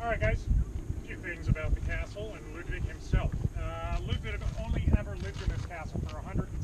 Alright guys, a few things about the castle and Ludwig himself. Ludwig only ever lived in this castle for 100